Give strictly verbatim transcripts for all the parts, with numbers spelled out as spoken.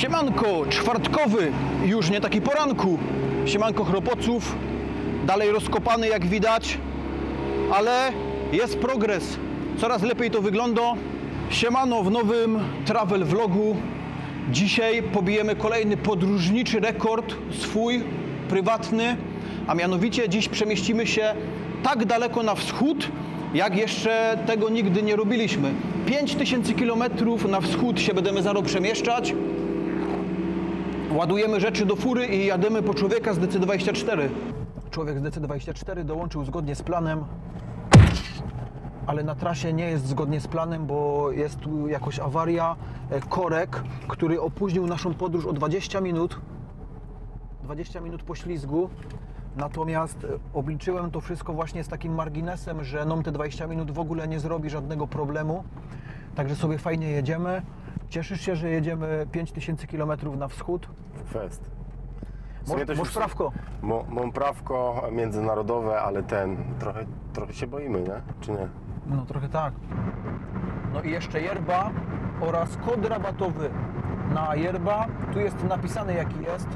Siemanko, czwartkowy, już nie taki poranku. Siemanko chropoców, dalej rozkopany jak widać, ale jest progres. Coraz lepiej to wygląda. Siemano w nowym travel vlogu. Dzisiaj pobijemy kolejny podróżniczy rekord, swój, prywatny, a mianowicie dziś przemieścimy się tak daleko na wschód, jak jeszcze tego nigdy nie robiliśmy. pięć tysięcy kilometrów na wschód się będziemy zaraz przemieszczać. Ładujemy rzeczy do fury i jademy po człowieka z D C dwadzieścia cztery. Człowiek z D C dwadzieścia cztery dołączył zgodnie z planem, ale na trasie nie jest zgodnie z planem, bo jest tu jakoś awaria, korek, który opóźnił naszą podróż o dwadzieścia minut. dwadzieścia minut poślizgu. Natomiast obliczyłem to wszystko właśnie z takim marginesem, że nam te dwadzieścia minut w ogóle nie zrobi żadnego problemu. Także sobie fajnie jedziemy. Cieszysz się, że jedziemy pięć tysięcy kilometrów na wschód? Fest. Masz prawko? Mam prawko międzynarodowe, ale ten, trochę, trochę się boimy, nie? Czy nie? No trochę tak. No i jeszcze yerba oraz kod rabatowy na yerba. Tu jest napisane jaki jest.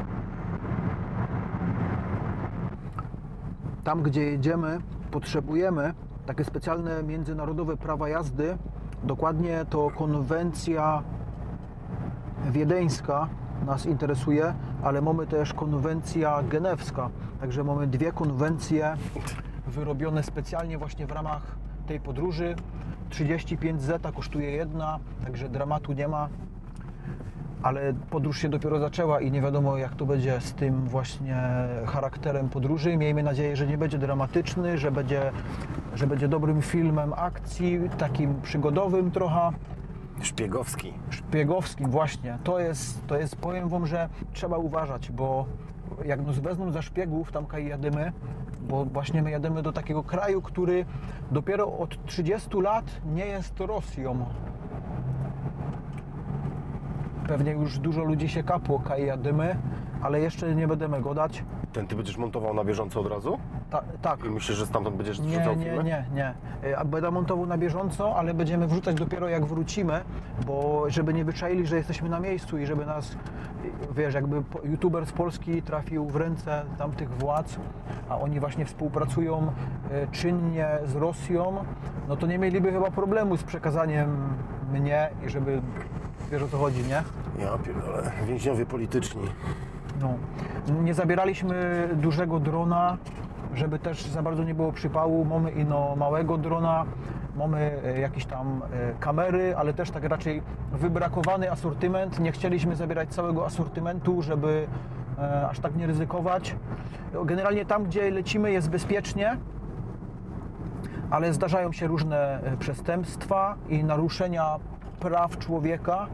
Tam gdzie jedziemy potrzebujemy takie specjalne międzynarodowe prawa jazdy. Dokładnie to konwencja wiedeńska nas interesuje, ale mamy też konwencja genewska. Także mamy dwie konwencje wyrobione specjalnie właśnie w ramach tej podróży. trzydzieści pięć zeta kosztuje jedna, także dramatu nie ma. Ale podróż się dopiero zaczęła i nie wiadomo jak to będzie z tym właśnie charakterem podróży. Miejmy nadzieję, że nie będzie dramatyczny, że będzie, że będzie dobrym filmem akcji, takim przygodowym trochę. Szpiegowski. Szpiegowskim właśnie. To jest, to jest, powiem wam, że trzeba uważać, bo jak nas wezmą za szpiegów, tam kaj jadymy, bo właśnie my jadymy do takiego kraju, który dopiero od trzydziestu lat nie jest Rosją. Pewnie już dużo ludzi się kapło, kaj jadymy, ale jeszcze nie będziemy go dać. Ten ty będziesz montował na bieżąco od razu? Ta, tak. I myślisz, że stamtąd będziesz Nie, wrzucał nie, filmy? nie, nie. Będę montował na bieżąco, ale będziemy wrzucać dopiero jak wrócimy, bo żeby nie wyczaili, że jesteśmy na miejscu i żeby nas, wiesz, jakby youtuber z Polski trafił w ręce tamtych władz, a oni właśnie współpracują czynnie z Rosją, no to nie mieliby chyba problemu z przekazaniem mnie i żeby, wiesz o co chodzi, nie? Ja pierdolę, więźniowie polityczni. No. Nie zabieraliśmy dużego drona, żeby też za bardzo nie było przypału. Mamy ino małego drona, mamy jakieś tam kamery, ale też tak raczej wybrakowany asortyment. Nie chcieliśmy zabierać całego asortymentu, żeby e, aż tak nie ryzykować. Generalnie tam, gdzie lecimy, jest bezpiecznie, ale zdarzają się różne przestępstwa i naruszenia praw człowieka.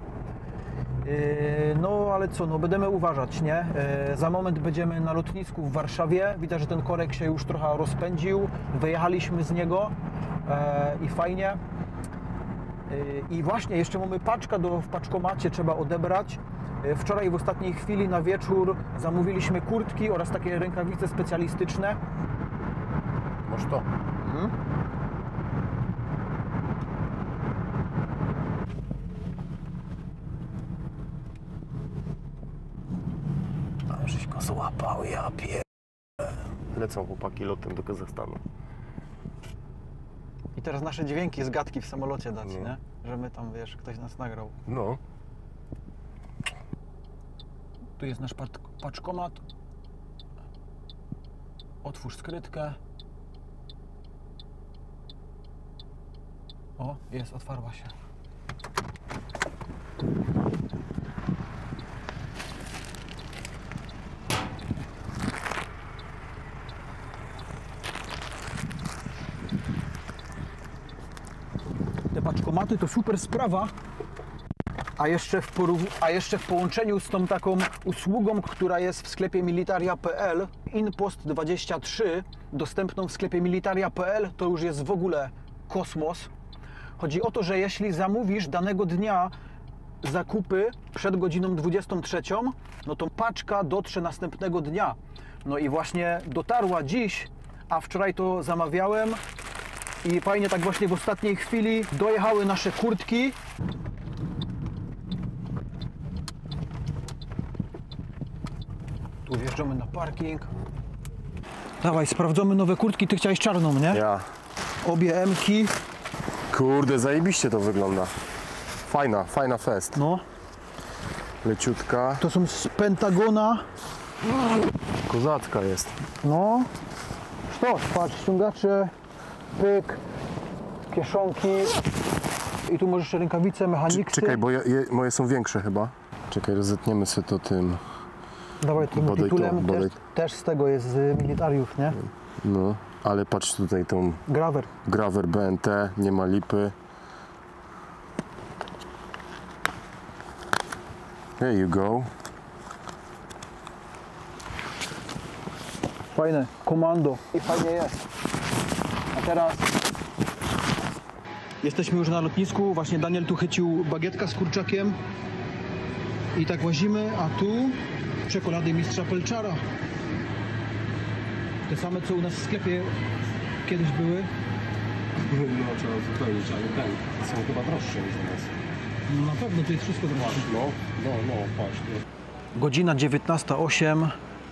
No ale co, no będziemy uważać, nie? Za moment będziemy na lotnisku w Warszawie. Widać, że ten korek się już trochę rozpędził. Wyjechaliśmy z niego i fajnie. I właśnie jeszcze mamy paczkę do, w paczkomacie, trzeba odebrać. Wczoraj w ostatniej chwili na wieczór zamówiliśmy kurtki oraz takie rękawice specjalistyczne. Masz to? Mhm. Żeś go złapał, ja pier... Lecą chłopaki lotem do Kazachstanu. I teraz nasze dźwięki z gadki w samolocie dać, no. nie? Że my tam, wiesz, ktoś nas nagrał. No. Tu jest nasz paczkomat. Otwórz skrytkę. O, jest, otwarła się. Te paczkomaty to super sprawa, a jeszcze, w a jeszcze w połączeniu z tą taką usługą, która jest w sklepie militaria kropka p l, InPost dwadzieścia trzy, dostępną w sklepie militaria kropka p l, to już jest w ogóle kosmos. Chodzi o to, że jeśli zamówisz danego dnia zakupy przed godziną dwudziestą trzecią, no to paczka dotrze następnego dnia. No i właśnie dotarła dziś, a wczoraj to zamawiałem. I fajnie tak właśnie w ostatniej chwili dojechały nasze kurtki. Tu wjeżdżamy na parking. Dawaj, sprawdzamy nowe kurtki. Ty chciałeś czarną, nie? Ja. Obie M-ki. Kurde, zajebiście to wygląda. Fajna, fajna fest. No. Leciutka. To są z Pentagona. Kozacka jest. No. Sztos, patrz, ściągacze, pyk, kieszonki. I tu możesz jeszcze rękawice, mechaniksy. Czekaj, bo je, je, moje są większe chyba. Czekaj, rozetniemy sobie to tym. Dawaj, tym bodaj to, tytulem bodaj. też, też z tego jest z militariów, nie? No, ale patrz tutaj tą Graver. Graver B N T, nie ma lipy. There you go. Fajne, komando i fajnie jest. A teraz jesteśmy już na lotnisku. Właśnie Daniel tu chycił bagietka z kurczakiem. I tak łazimy, a tu czekolady mistrza Pelczara. Te same, co u nas w sklepie kiedyś były. No trzeba uzupełnić, ale ten, są chyba droższe niż u nas. No na pewno, to jest wszystko droższe. No, no, no, patrz. Godzina dziewiętnasta osiem.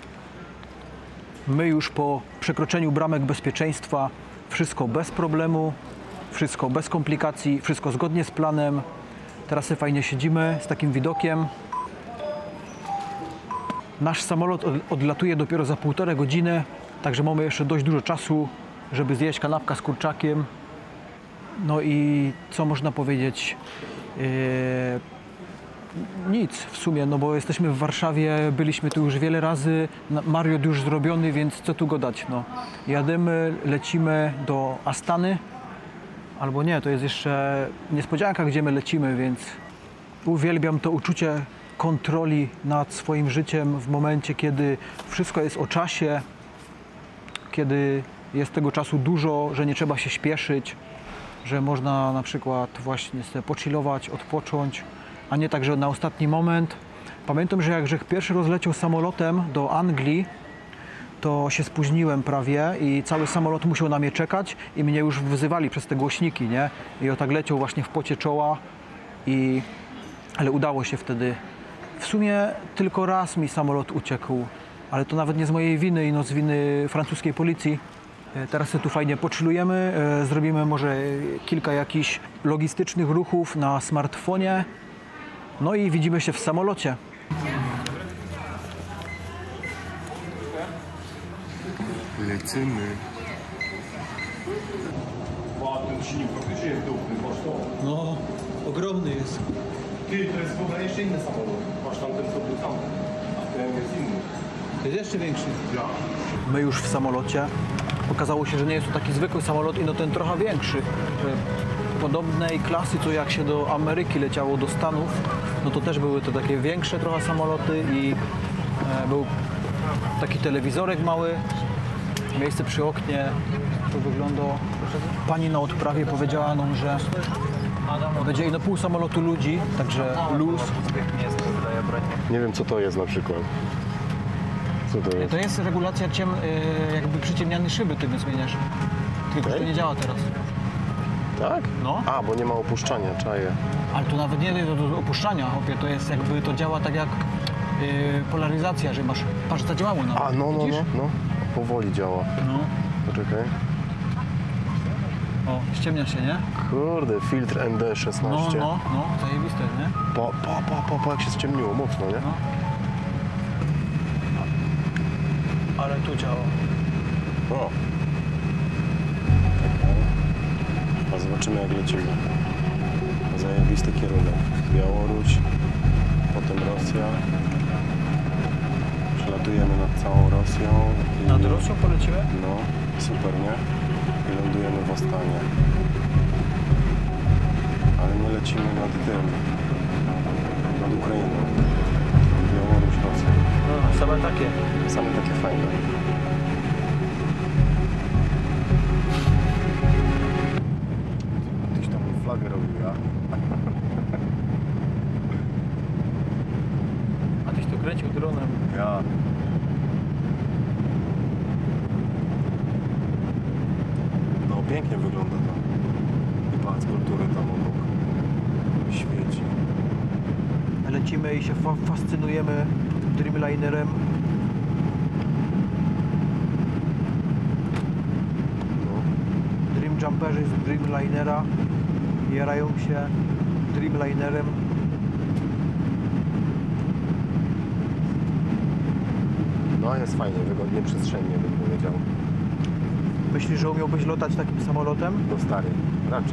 My już po przekroczeniu bramek bezpieczeństwa. Wszystko bez problemu, wszystko bez komplikacji, wszystko zgodnie z planem. Teraz sobie fajnie siedzimy z takim widokiem. Nasz samolot odlatuje dopiero za półtorej godziny, także mamy jeszcze dość dużo czasu, żeby zjeść kanapka z kurczakiem. No i co można powiedzieć? Yy, nic w sumie, no bo jesteśmy w Warszawie, byliśmy tu już wiele razy, Marriott już zrobiony, więc co tu gadać, no. Jadymy, lecimy do Astany, albo nie, to jest jeszcze niespodzianka, gdzie my lecimy, więc uwielbiam to uczucie kontroli nad swoim życiem w momencie, kiedy wszystko jest o czasie, kiedy jest tego czasu dużo, że nie trzeba się śpieszyć, że można na przykład właśnie sobie pochillować, odpocząć, a nie tak, że na ostatni moment. Pamiętam, że jak Grzech pierwszy rozleciał samolotem do Anglii, to się spóźniłem prawie i cały samolot musiał na mnie czekać i mnie już wyzywali przez te głośniki, nie? I o tak leciał właśnie w pocie czoła, i... ale udało się wtedy. W sumie tylko raz mi samolot uciekł, ale to nawet nie z mojej winy i no z winy francuskiej policji. Teraz sobie tu fajnie pochillujemy, zrobimy może kilka jakichś logistycznych ruchów na smartfonie, no i widzimy się w samolocie. Lecimy. Wow, ten silnik faktycznie jest duchny, patrz to. No, ogromny jest. Ty, to jest w ogóle jeszcze inny samolot. Patrz, tamten to był tam, a ten jest inny. To jest jeszcze większy. Ja. My już w samolocie. Okazało się, że nie jest to taki zwykły samolot, i no ten trochę większy. Podobnej klasy, co jak się do Ameryki leciało, do Stanów, no to też były to takie większe trochę samoloty i e, był taki telewizorek mały, miejsce przy oknie, to wygląda. Pani na odprawie powiedziała nam, że będzie ino pół samolotu ludzi, także luz. Nie wiem, co to jest na przykład. Co to jest? To jest regulacja ciem, y, jakby przyciemnianej szyby, ty zmieniasz. Tylko że to Okej. nie działa teraz. Tak? No. A, bo nie ma opuszczania, czaję. Ale to nawet nie do, do opuszczania, hopie, to jest jakby, to działa tak jak y, polaryzacja, że masz, patrz, zadziałało nawet. A, no, no, Widzisz? no, no. Powoli działa. No. Poczekaj. O, ściemnia się, nie? Kurde, filtr N D No, szesnaście. no, no, zajebiste, nie? Pa, pa, pa, pa, pa, jak się ściemniło mocno, nie? No. Ale tu działa. O. A zobaczymy, jak lecimy. Zajebisty kierunek. Białoruś, potem Rosja. Przelatujemy nad całą Rosją. I... Nad Rosją polecimy? No, super, nie? I lądujemy w Astanie. Ale nie lecimy nad tym. Nad Ukrainą. Białoruś, Rosja. No, same takie. Same takie fajne. Tyś tam flagę robił, ja? A tyś to kręcił dronem. Ja. No pięknie wygląda to. I patrz, kultury tam obok. Świeci. Lecimy i się fa fascynujemy Dreamlinerem. kamperzy z Dreamlinera jarają się Dreamlinerem. No jest fajnie, wygodnie, przestrzennie bym powiedział. Myślisz, że umiałbyś latać takim samolotem? No stary, raczej.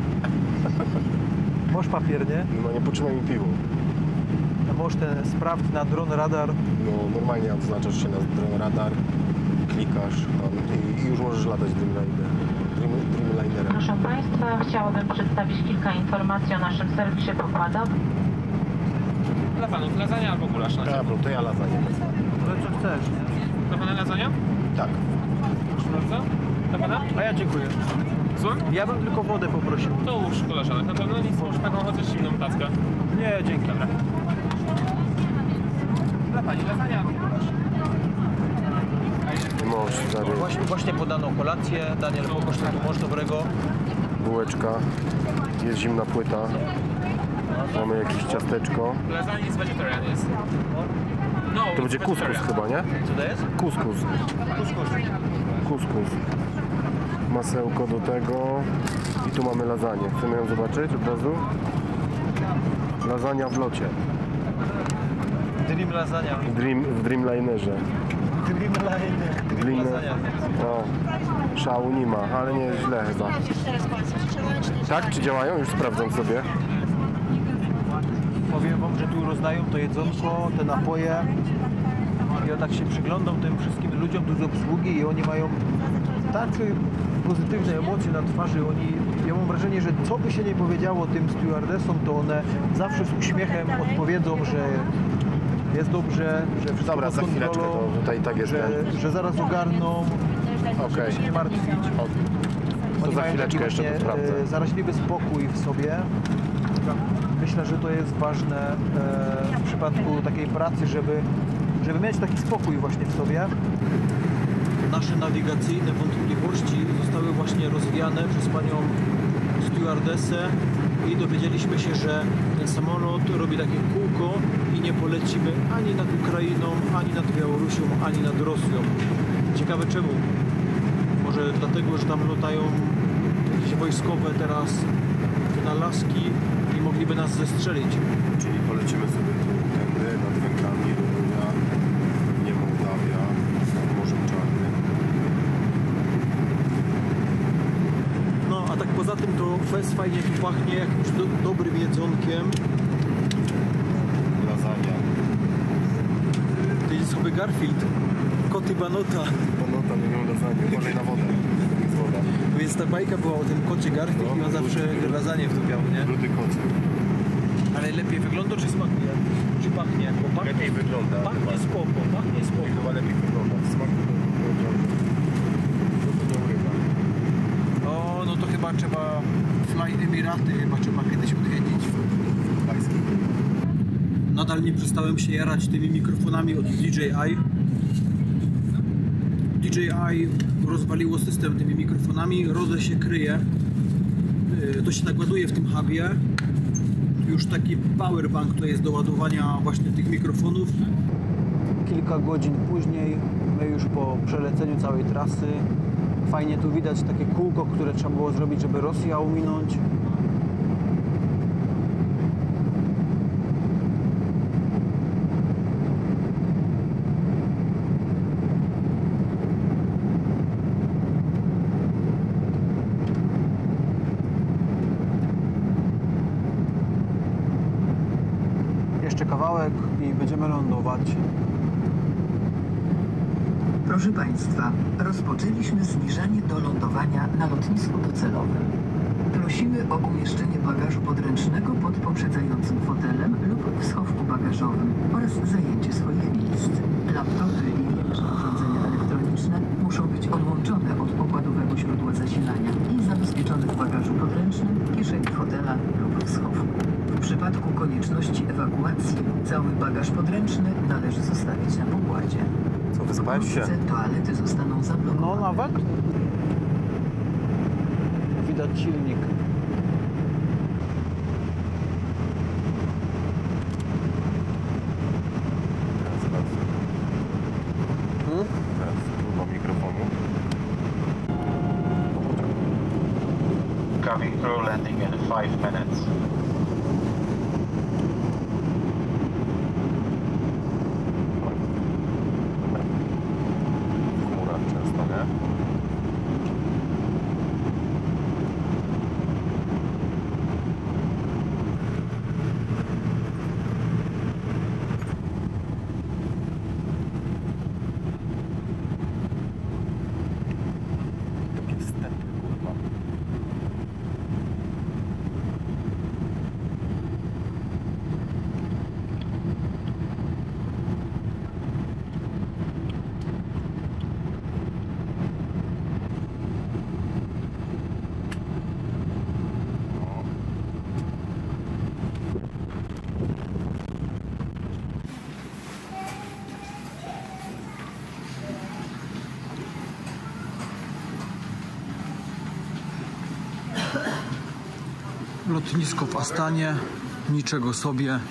Masz papier, nie? No nie potrzymaj mi piwu. A masz ten sprawdź na dron radar. No normalnie odznaczasz się na dron radar, klikasz tam i, i już możesz latać Dreamliner, Dream, Dreamlinerem. Proszę Państwa, chciałabym przedstawić kilka informacji o naszym serwisie pokładowym. Dla panów lasagna albo gulasz na Dobra, to ja lasagne. No co chcesz, nie? Dla pana lasagna? Tak. Proszę bardzo. Dla pana? A ja dziękuję. Słucham? Ja bym tylko wodę poprosił. To łóż koleżanek. Na pewno nic, może taką chociaż zimną tackę. Nie, dzięki. Dobra. Dla pani lasagna albo gulasz? Moż, stary, Właśnie, właśnie podano kolację. Daniel, pokosztuj tu moż dobrego. bułeczka, jest zimna płyta, mamy jakieś ciasteczko. Lasagna is vegetarian, yes. No, To it's będzie kuskus vegetarian. chyba, nie? Co to jest? Kuskus. Kuskus. Kuskus. Masełko do tego. I tu mamy lasagne. Chcemy ją zobaczyć od razu? Lasagna w locie. Dream lasagna. Dream, w Dreamlinerze. Dreamliner. Dream Dream, lasagna. o, szału nie ma, ale nie jest źle chyba. Tak? Czy działają? Już sprawdzam sobie. Powiem wam, że tu rozdają to jedzonko, te napoje. Ja tak się przyglądam tym wszystkim ludziom tu z obsługi i oni mają takie pozytywne emocje na twarzy. Oni, ja mam wrażenie, że co by się nie powiedziało tym stewardessom, to one zawsze z uśmiechem odpowiedzą, że jest dobrze, że wszystko Dobra, pod za chwileczkę, kontrolą, to tutaj tak jest że, ten. że zaraz ogarną, Okej. żeby się nie martwić. To Oni za mają chwileczkę taki jeszcze właśnie, to sprawdzę. e, zaraźliwy spokój w sobie. Myślę, że to jest ważne e, w przypadku takiej pracy, żeby, żeby mieć taki spokój właśnie w sobie. Nasze nawigacyjne wątpliwości zostały właśnie rozwiane przez panią stewardessę i dowiedzieliśmy się, że ten samolot robi takie kółko i nie polecimy ani nad Ukrainą, ani nad Białorusią, ani nad Rosją. Ciekawe czemu? Może dlatego, że tam latają jakieś wojskowe teraz na laski i mogliby nas zestrzelić. Czyli polecimy sobie tu tędy, nad Węgrami, Rumunia, pewnie Mołdawia, nad Morzem Czarnym. No, a tak poza tym to fest fajnie tu pachnie jakimś do, dobrym jedzonkiem. Lasagna. To jest sobie Garfield. Koty Banota. No tam nie miał lasagne, uważaj na wodę. To jest woda. To jest ta bajka była o tym kocie Garfield i on zawsze lasagne wtopiał, nie? Rudy kocy. Ale lepiej wygląda czy smakuje? Czy pachnie? Bo pachnie, Lepiej wygląda. Pachnie spoko, pachnie spoko. Chyba lepiej wygląda. W smaku to to nie urywa. O, no to chyba trzeba Fly Emiraty, chyba trzeba kiedyś odwiedzić. Dubajski. Nadal nie przestałem się jarać tymi mikrofonami od D J I. D J I rozwaliło system tymi mikrofonami, Rode się kryje. Yy, To się nakładuje w tym hubie. Już taki powerbank to jest do ładowania właśnie tych mikrofonów. Kilka godzin później, my już po przeleceniu całej trasy. Fajnie tu widać takie kółko, które trzeba było zrobić, żeby Rosję ominąć. Jeszcze kawałek i będziemy lądować. Proszę Państwa, rozpoczęliśmy zniżanie do lądowania na lotnisku docelowym. Prosimy o umieszczenie bagażu podręcznego pod poprzedzającym fotelem lub w schowku bagażowym oraz zajęcie swoich miejsc. Laptopy i inne urządzenia elektroniczne muszą być odłączone od pokładowego źródła zasilania i zabezpieczone w bagażu podręcznym, kieszeni fotela lub w schowku. W przypadku konieczności ewakuacji cały bagaż podręczny należy zostawić na pokładzie. Co, wyspałeś się? Wkrótce toalety zostaną zablokowane. No nawet widać silnik. Teraz, teraz. Hmm? Teraz próba mikrofonu. five minutes. W chmurach często, nie? Takie stepy, kurwa. Lotnisko w Astanie, niczego sobie.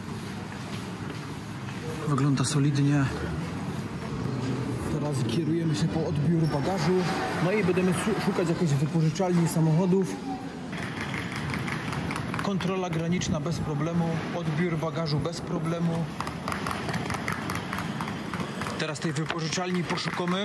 Wygląda solidnie. Teraz kierujemy się po odbiór bagażu. No i będziemy szukać jakiejś wypożyczalni samochodów. Kontrola graniczna bez problemu, odbiór bagażu bez problemu. Teraz tej wypożyczalni poszukamy.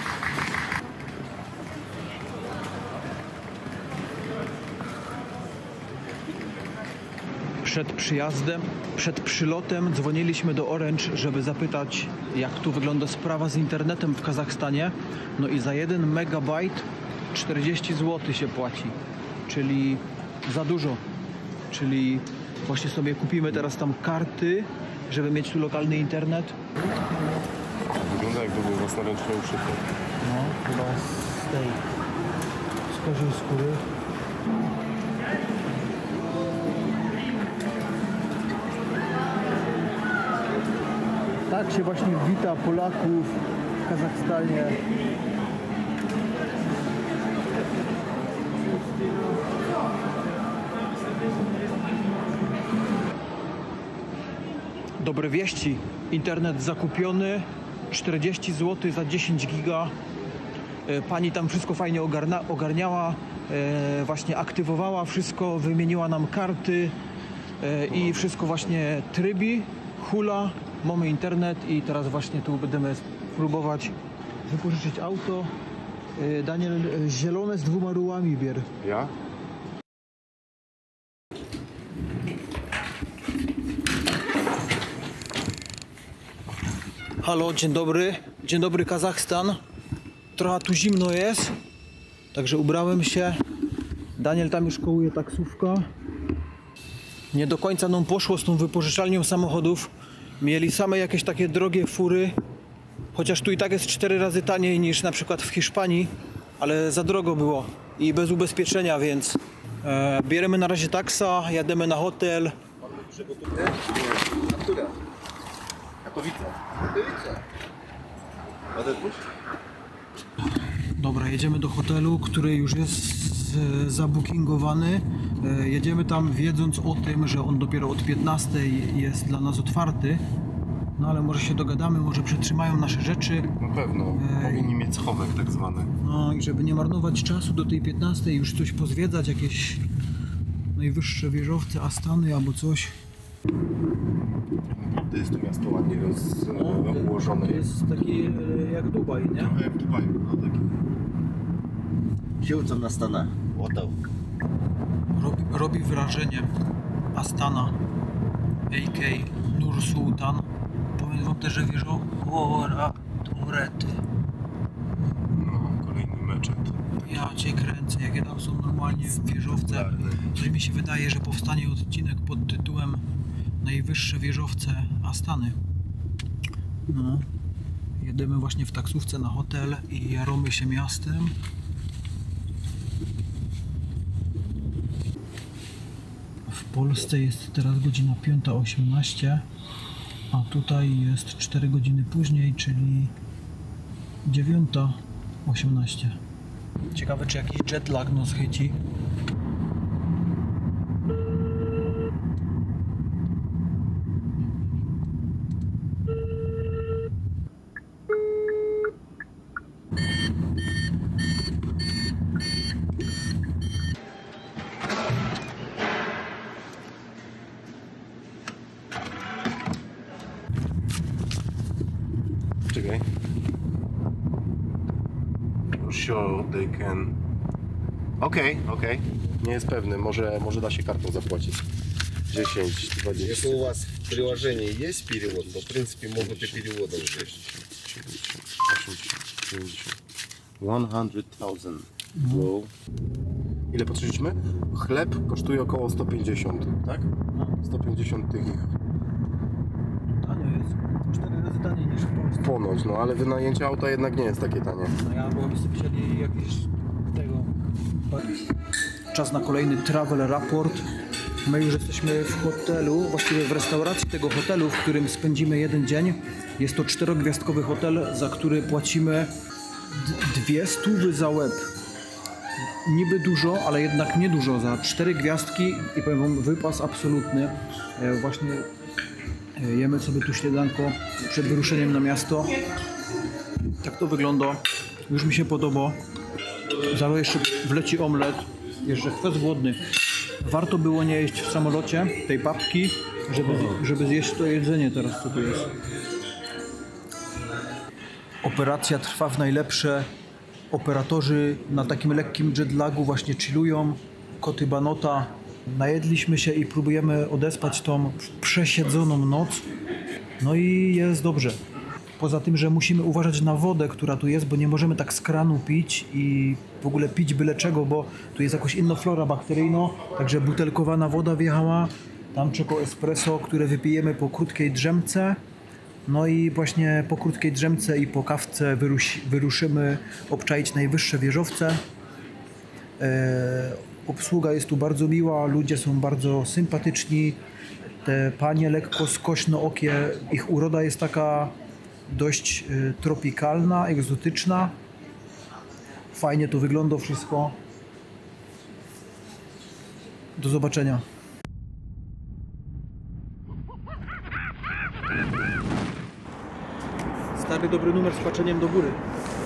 Przed przyjazdem, przed przylotem dzwoniliśmy do Orange, żeby zapytać, jak tu wygląda sprawa z internetem w Kazachstanie. No i za jeden megabajt czterdzieści złotych się płaci, czyli za dużo. Czyli właśnie sobie kupimy teraz tam karty, żeby mieć tu lokalny internet. Wygląda jakby był własnoręcznie uszyty. No, chyba z tej, z koziej skóry. Tak się właśnie wita Polaków w Kazachstanie. Dobre wieści. Internet zakupiony. czterdzieści złotych za dziesięć giga. Pani tam wszystko fajnie ogarna, ogarniała. E, właśnie aktywowała wszystko, wymieniła nam karty e, i wszystko właśnie trybi, hula. Mamy internet i teraz właśnie tu będziemy próbować wypożyczyć auto. E, Daniel, e, zielone z dwoma rułami bier. Ja? Halo, dzień dobry. Dzień dobry, Kazachstan. Trochę tu zimno jest, także ubrałem się. Daniel tam już kołuje taksówka. Nie do końca nam poszło z tą wypożyczalnią samochodów. Mieli same jakieś takie drogie fury. Chociaż tu i tak jest cztery razy taniej niż na przykład w Hiszpanii, ale za drogo było i bez ubezpieczenia, więc e, bierzemy na razie taksa, jademy na hotel. A która? Katowice. Katowice. Odetpuść? Dobra, jedziemy do hotelu, który już jest e, zabookingowany. E, jedziemy tam wiedząc o tym, że on dopiero od piętnastej jest dla nas otwarty. No ale może się dogadamy, może przetrzymają nasze rzeczy. Na pewno. Powinni mieć schowek tak zwany. No i żeby nie marnować czasu do tej piętnastej, już coś pozwiedzać, jakieś najwyższe wieżowce, Astany albo coś. Naprawdę jest to miasto ładnie roz, No, ułożone. To jest taki e, jak Dubaj, nie? Trochę jak w Dubaju, no taki. Siłcą na Stanach. Łotał. Robi, robi wrażenie Astana, a k a. Nur Sultan. Powiem wam też, że wieżą Ora, Turety. No, kolejny meczet. Ja cię kręcę, jakie tam są normalnie wieżowce. Coś mi się wydaje, że powstanie odcinek pod tytułem Najwyższe wieżowce Astany. No. Jedziemy właśnie w taksówce na hotel i jaramy się miastem. W Polsce jest teraz godzina piąta osiemnaście, a tutaj jest cztery godziny później, czyli dziewiąta osiemnaście. Ciekawe, czy jakiś jetlag nas chyci. Czekaj. Sure, they can... Okej, okay, okej. Okay. Nie jest pewny, może, może da się kartą zapłacić. dziesięć, dwadzieścia. Если у вас в приложении есть перевод, то в принципе могут и переводом решить. siedemdziesiąt, osiemdziesiąt, dziewięćdziesiąt. sto tysięcy. Wow. Ile potrzebujemy? Chleb kosztuje około sto pięćdziesiąt, tak? sto pięćdziesiąt tych ich. Tanio jest. Cztery razy taniej niż w Polsce. Ponoć, no ale wynajęcie auta jednak nie jest takie tanie. No ja byłoby sobie wzięli jakieś tego... Czas na kolejny travel raport. My już jesteśmy w hotelu, właściwie w restauracji tego hotelu, w którym spędzimy jeden dzień. Jest to czterogwiazdkowy hotel, za który płacimy d- dwie stówy za łeb. Niby dużo, ale jednak niedużo za cztery gwiazdki i powiem wam, wypas absolutny. E, właśnie e, jemy sobie tu śniadanko przed wyruszeniem na miasto. Tak to wygląda. Już mi się podoba. Zaraz jeszcze wleci omlet. Jeszcze kwest głodny. Warto było nie jeść w samolocie tej papki, żeby, żeby zjeść to jedzenie teraz, co tu jest. Operacja trwa w najlepsze. Operatorzy na takim lekkim jetlagu właśnie chillują. Koty Banota. Najedliśmy się i próbujemy odespać tą przesiedzoną noc. No i jest dobrze. Poza tym, że musimy uważać na wodę, która tu jest, bo nie możemy tak z kranu pić i w ogóle pić byle czego, bo tu jest jakoś inna flora bakteryjna, także butelkowana woda wjechała, tam czeko espresso, które wypijemy po krótkiej drzemce. No i właśnie po krótkiej drzemce i po kawce wyrusi, wyruszymy obczaić najwyższe wieżowce. E, obsługa jest tu bardzo miła, ludzie są bardzo sympatyczni. Te panie lekko skośnookie, ich uroda jest taka dość y, tropikalna, egzotyczna. Fajnie to wygląda wszystko. Do zobaczenia. Stary dobry numer z paczeniem do góry.